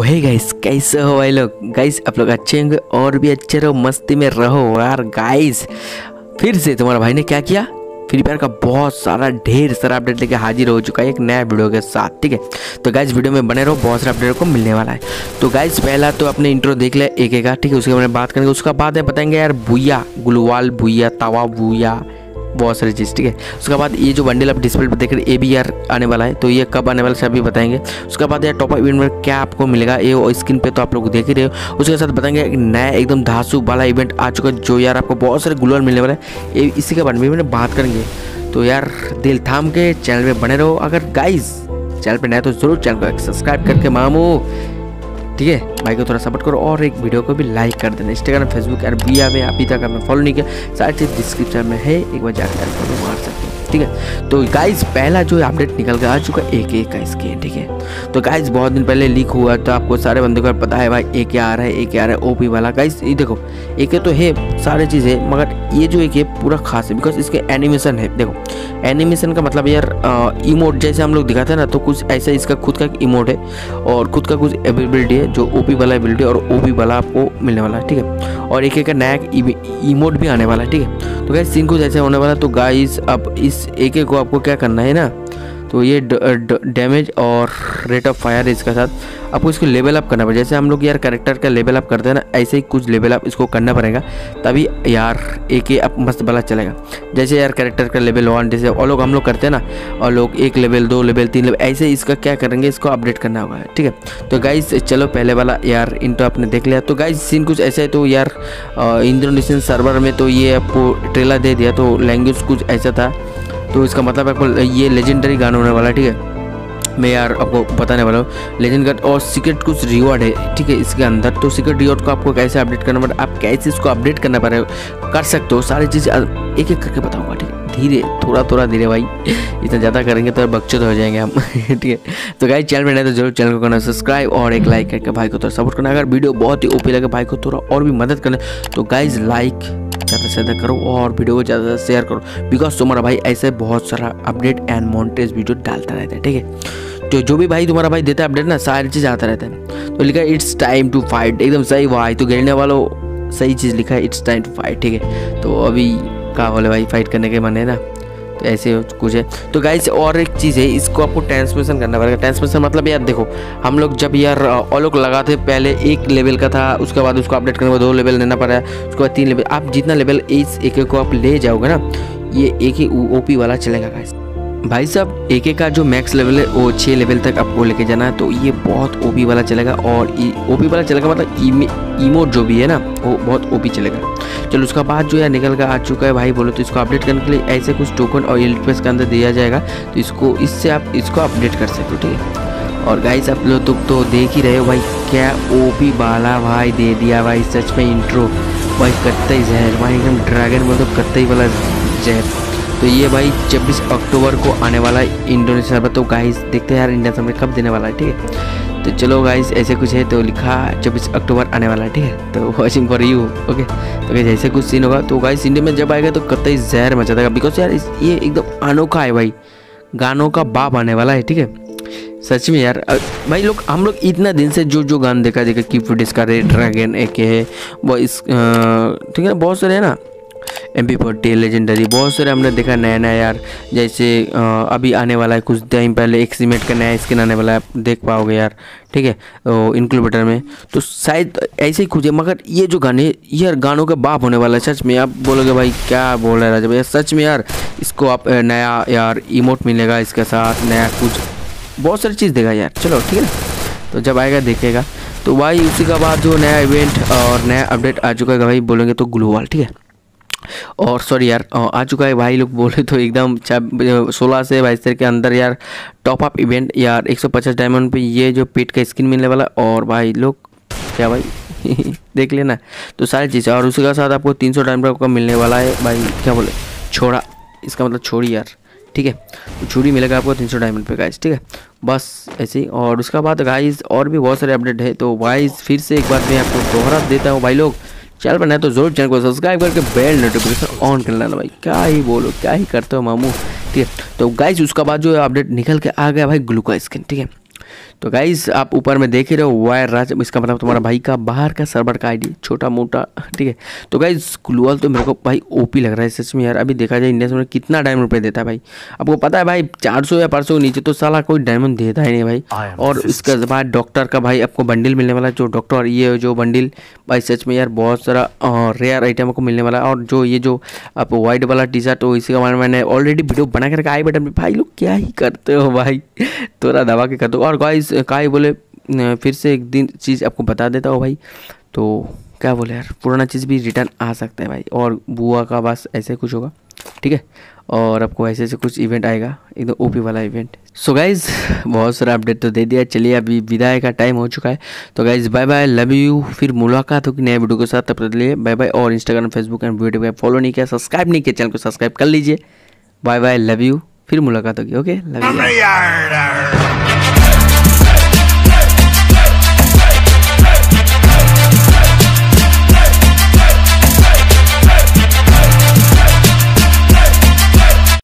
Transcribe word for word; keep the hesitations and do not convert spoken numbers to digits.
Hey guys, कैसे हो भाई लोग। गाइस आप लोग अच्छे होंगे और भी अच्छे रहो, मस्ती में रहो यार। गाइस फिर से तुम्हारा भाई ने क्या किया, फ्री फायर का बहुत सारा ढेर सारा अपडेट लेके हाजिर हो चुका है एक नया वीडियो के साथ। ठीक है, तो गाइस वीडियो में बने रहो, बहुत सारा अपडेट को मिलने वाला है। तो गाइस पहला तो अपने इंट्रो देख ले एक एक का, ठीक है, उसके बारे में बात करेंगे। उसका बाद है बताएंगे यार भूया, गुलवाल भूया, तावा भूया, बहुत सारी चीज़। ठीक है, उसके बाद ये जो बंडल आप डिस्प्ले पर देख रहे ए बी आर आने वाला है, तो ये कब आने वाला है सभी बताएंगे। उसके बाद यार टॉप अप इवेंट में क्या आपको मिलेगा ये स्क्रीन पे तो आप लोग देख ही रहे हो। उसके साथ बताएंगे एक नया एकदम धांसू वाला इवेंट आ चुका है, जो यार आपको बहुत सारे गुलवाल मिलने वाला है, ये इसी के बारे में बात करेंगे। तो यार दिल थाम के चैनल पे बने रहो। अगर गाइस चैनल पे नया तो जरूर चैनल को सब्सक्राइब करके मामू, ठीक है, भाई को थोड़ा सपोर्ट करो और एक वीडियो को भी लाइक कर देना। इंस्टाग्राम, फेसबुक यार बिया में अभी तक आपने फॉलो नहीं किया, सारी चीज़ डिस्क्रिप्शन में है, एक बार जाकर यार फॉलो मार सकते हो। ठीक है, तो गाइस पहला जो अपडेट निकल के आ चुका है एक एक का स्किन। ठीक है, तो गाइस बहुत दिन पहले लीक हुआ, तो आपको सारे बंदों को पता है भाई एक आ रहा है, एक आ रहा है ओपी वाला। गाइस ये देखो एक तो है सारी चीज़ है, मगर ये जो एक है पूरा खास है बिकॉज इसके एनिमेशन है। देखो एनिमेशन का मतलब यार इमोट जैसे हम लोग दिखाते हैं ना, तो कुछ ऐसा इसका खुद का इमोट है और खुद का कुछ एबिलिटी है जो ओपी वाला एबिलिटी और ओपी वाला आपको मिलने वाला है। ठीक है, और एक एक का नया इमोट भी आने वाला है। ठीक है, तो गाइस सीन कुछ ऐसे होने वाला। तो गाइस अब इस एक एक को आपको क्या करना है ना, तो ये डैमेज और रेट ऑफ फायर इसके साथ आपको इसको लेवल अप करना पड़ेगा। जैसे हम लोग यार कैरेक्टर का लेवल अप करते हैं ना, ऐसे ही कुछ लेवल अप इसको करना पड़ेगा, तभी यार एक ही अब मस्त वाला चलेगा। जैसे यार कैरेक्टर का लेवल वन जैसे और लोग हम लोग करते हैं ना, और लोग एक लेवल, दो लेवल, तीन लेवल, ऐसे इसका क्या करेंगे, इसको अपडेट करना होगा। ठीक है, तो गाइस चलो पहले वाला यार इंट्रो आपने देख लिया। तो गाइस सीन कुछ ऐसा है, तो यार इंडोनेशियन सर्वर में तो ये आपको ट्रेलर दे दिया, तो लैंग्वेज कुछ ऐसा था, तो इसका मतलब आपको ये लेजेंडरी गाना होने वाला है। ठीक है, मैं यार आपको बताने वाला हूँ लेजेंड का और सीक्रेट कुछ रिवॉर्ड है। ठीक है, इसके अंदर तो सीक्रेट रिवॉर्ड को आपको कैसे अपडेट करना पड़ेगा, आप कैसे इसको अपडेट करना पड़ेगा, कर सकते हो, सारी चीज़ एक एक करके बताऊंगा। ठीक है, धीरे थोड़ा थोड़ा धीरे भाई, इतना ज़्यादा करेंगे तो बच्चे तो हो जाएंगे हम। ठीक है, तो गाइस चैनल में नहीं तो जरूर चैनल को करना सब्सक्राइब और एक लाइक करके भाई को थोड़ा सपोर्ट करना। अगर वीडियो बहुत ही ओपी लगे भाई को थोड़ा और भी मदद करना, तो गाइस लाइक ज़्यादा से ज़्यादा करो और वीडियो को ज़्यादा से शेयर करो, बिकॉज तुम्हारा भाई ऐसे बहुत सारा अपडेट एंड मॉन्टेज वीडियो डालता रहता है। ठीक है, तो जो भी भाई तुम्हारा भाई देता है अपडेट ना, सारी चीज़ आता रहता है। तो लिखा है इट्स टाइम टू फाइट, एकदम सही भाई, तो गिरने वालों सही चीज़ लिखा है, इट्स टाइम टू फाइट। ठीक है, तो अभी क्या बोले भाई, फाइट करने के मन है ना, तो ऐसे कुछ है। तो गाइस और एक चीज़ है, इसको आपको ट्रांसमिशन करना पड़ेगा। ट्रांसमिशन मतलब यार देखो हम लोग जब यार और लोग लगाते पहले एक लेवल का था, उसके बाद उसको अपडेट करने के बाद दो लेवल लेना पड़ा है, उसके बाद तीन लेवल, आप जितना लेवल इस एक एक को आप ले जाओगे ना, ये एक ही ओपी वाला चलेगा गाइस। भाई साहब एक एक का जो मैक्स लेवल है वो छः लेवल तक आपको लेके जाना है, तो ये बहुत ओपी वाला चलेगा। और ओपी वाला चलेगा मतलब इमोट जो भी है ना वो बहुत ओपी चलेगा। चलो उसका बाद जो है निकल कर आ चुका है भाई, बोलो तो इसको अपडेट करने के लिए ऐसे कुछ टोकन और एलिट पेस के अंदर दिया जाएगा, तो इसको इससे आप इसको अपडेट कर सकते हो। ठीक है, और गाइस आप लोग तो, तो देख ही रहे हो भाई क्या ओपी वाला भाई दे दिया भाई, सच में इंट्रो भाई कत्ते जहर भाई, एकदम ड्रैगन बोल तो कत्ते वाला जहर। तो ये भाई छब्बीस अक्टूबर को आने वाला है इंडोनेशिया सर्वर। तो गाइस देखते हैं यार इंडिया सर्वर कब देने वाला है। ठीक है, तो चलो गाइस ऐसे कुछ है, तो लिखा छब्बीस अक्टूबर आने वाला है। ठीक है, तो वॉचिंग फॉर यू। ओके, तो गाइस ऐसे कुछ सीन होगा। तो गाइस इंडिया में जब आएगा तो कतई जहर मचा देगा, बिकॉज यार ये एकदम अनोखा है भाई, गानों का बाप आने वाला है। ठीक है, सच में यार भाई लोग हम लोग इतना दिन से जो जो गान देखा देखा की फुटेज का रेड ड्रैगन एक है वो इस ठीक है, बहुत सारे है ना, एम पी फोर्टी लेजेंडरी, बहुत सारे हमने देखा नया नया यार। जैसे आ, अभी आने वाला है कुछ टाइम पहले एक सीमेंट का नया स्किन आने वाला है, आप देख पाओगे यार। ठीक है, तो इंक्लूबेटर में तो शायद ऐसे ही कुछ है, मगर ये जो गाने यार गानों का बाप होने वाला है सच में। आप बोलोगे भाई क्या बोल रहे हैं राजा भैया, सच में यार इसको आप नया यार इमोट मिलेगा, इसके साथ नया कुछ बहुत सारी चीज़ देगा यार। चलो ठीक है ना, तो जब आएगा देखेगा। तो भाई उसी का बाद जो नया इवेंट और नया अपडेट आ चुका है भाई, बोलेंगे तो ग्लोवाल। ठीक है, और सॉरी यार आ चुका है भाई, लोग बोले तो एकदम सोलह से बाईस तारीख के अंदर यार टॉप अप इवेंट यार एक सौ पचास डायमंड पे ये जो पेट का स्किन मिलने वाला। और भाई लोग क्या भाई देख लेना, तो सारी चीज़ें। और उसी के साथ आपको तीन सौ डायमंड का मिलने वाला है भाई, क्या बोले छोड़ा, इसका मतलब छोड़ी यार। ठीक है, तो छुरी मिलेगा आपको तीन सौ डायमंड पे गाइस। ठीक है, बस ऐसे ही। और उसका बाद गाइस और भी बहुत सारे अपडेट है, तो गाइस फिर से एक बार मैं आपको दोहरा देता हूँ भाई लोग, चैनल पर नए तो जरूर चैनल को सब्सक्राइब करके बेल नोटिफिकेशन ऑन कर लेना भाई। क्या ही बोलो, क्या ही करते हो मामू। ठीक है, तो गाइस उसका बाद जो अपडेट निकल के आ गया भाई ग्लू का स्किन। ठीक है, तो गाइज आप ऊपर में देख ही रहे हो वायर राज, इसका मतलब तुम्हारा भाई का बाहर का सर्वर का आईडी छोटा मोटा, ठीक है। तो गाइज ग्लूवाल तो मेरे को भाई ओपी लग रहा है सच में यार। अभी देखा जाए इंडिया में कितना डायमंड रुपये देता है भाई, आपको पता है भाई चार सौ या पाँच सौ के नीचे तो साला कोई डायमंड देता ही नहीं भाई। और इसके बाद डॉक्टर का भाई आपको बंडल मिलने वाला है, जो डॉक्टर ये जो बंडल भाई सच में यार बहुत सारा रेयर आइटम को मिलने वाला है। और जो ये जो आप वाइट वाला टी शर्ट तो इसी का बारे में मैंने ऑलरेडी वीडियो बना के रखा आई बटन पे। भाई लोग क्या ही करते हो भाई, थोड़ा दबा के कर दो। और गाइस का ही बोले फिर से एक दिन चीज़ आपको बता देता हूँ भाई, तो क्या बोले यार पुराना चीज़ भी रिटर्न आ सकता है भाई। और बुआ का बस ऐसे कुछ होगा, ठीक है। और आपको ऐसे ऐसे कुछ इवेंट आएगा एकदम ओपी वाला इवेंट। सो गाइज बहुत सारा अपडेट तो दे दिया, चलिए अभी विदाई का टाइम हो चुका है। तो guys bye bye, love you, फिर मुलाकात होगी नए वीडियो के साथ, तब तक के लिए बाय बाय। और इंस्टाग्राम फेसबुक एंड यूट्यूब पे फॉलो नहीं किया, सब्सक्राइब नहीं किया, चैनल को सब्सक्राइब कर लीजिए। बाय बाय, लव यू, फिर मुलाकात होगी। Okay, love you.